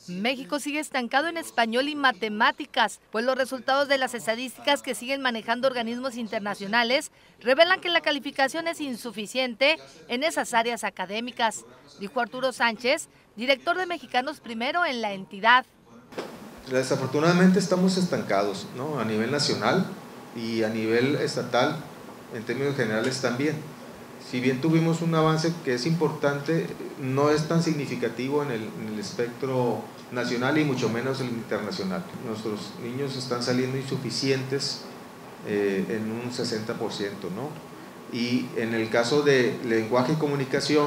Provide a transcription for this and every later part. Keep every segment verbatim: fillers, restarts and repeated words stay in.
México sigue estancado en español y matemáticas, pues los resultados de las estadísticas que siguen manejando organismos internacionales revelan que la calificación es insuficiente en esas áreas académicas, dijo Arturo Sánchez, director de Mexicanos Primero en la entidad. Desafortunadamente estamos estancados, ¿no? A nivel nacional y a nivel estatal, en términos generales también. Si bien tuvimos un avance que es importante, no es tan significativo en el, en el espectro nacional y mucho menos en el internacional. Nuestros niños están saliendo insuficientes eh, en un sesenta por ciento, ¿no? Y en el caso de lenguaje y comunicación,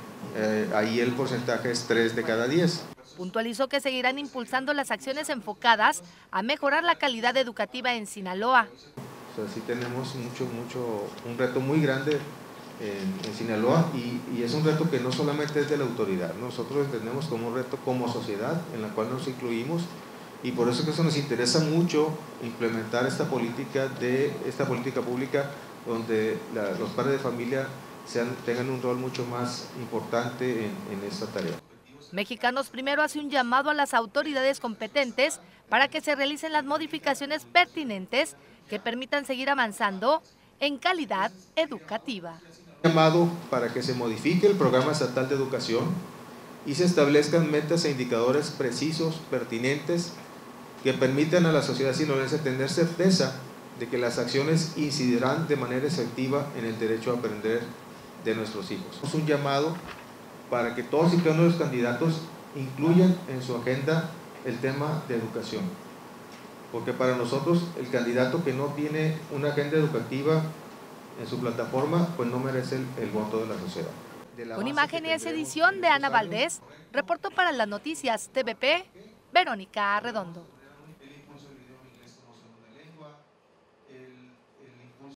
eh, ahí el porcentaje es tres de cada diez. Puntualizó que seguirán impulsando las acciones enfocadas a mejorar la calidad educativa en Sinaloa. O sea, sí tenemos mucho, mucho, un reto muy grande en, en Sinaloa y, y es un reto que no solamente es de la autoridad, nosotros entendemos como un reto como sociedad en la cual nos incluimos y por eso que eso nos interesa mucho implementar esta política de esta política pública donde la, los padres de familia sean, tengan un rol mucho más importante en, en esta tarea. Mexicanos Primero hace un llamado a las autoridades competentes para que se realicen las modificaciones pertinentes que permitan seguir avanzando en calidad educativa. Llamado para que se modifique el programa estatal de educación y se establezcan metas e indicadores precisos, pertinentes, que permitan a la sociedad sinaloense tener certeza de que las acciones incidirán de manera efectiva en el derecho a aprender de nuestros hijos. Es un llamado para que todos y cada uno de los candidatos incluyan en su agenda el tema de educación, porque para nosotros el candidato que no tiene una agenda educativa en su plataforma, pues no merece el, el voto de la sociedad. De la Con imágenes edición de Ana Valdés, reportó para las noticias T V P, Verónica Arredondo.